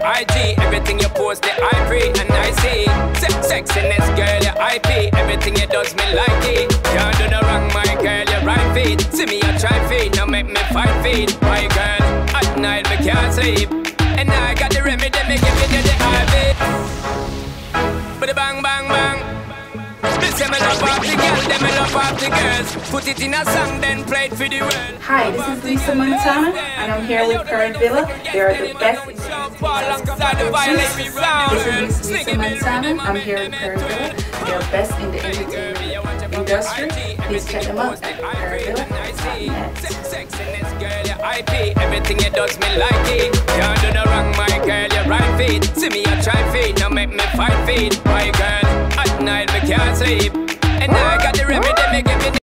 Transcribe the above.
IG. Everything you post, the I pray and I see. Sexiness, girl, your IP. Everything you does me like it. Can't do no wrong, my girl, your right feet. See me, I try feet, now make me fight feet. My girl, at night me can't sleep. And I got the remedy, me give you the IV. But the bang, bang, bang. This is me love off the girl, them me love off the girls. Put it in a song, then play it for the world. Hi, this is Lisa Montana, and I'm here with Current Villa. They are the best. This is Lisa Montana. I'm here with Current Villa. They are best in the entertainment industry. Please check them out at currentvilla.net. Everything you does me like it. Can't do no wrong, my girl, your right feet. See me, I try feet, now make me fight feet. My girl, at night me can't sleep. And I got the remedy, me give me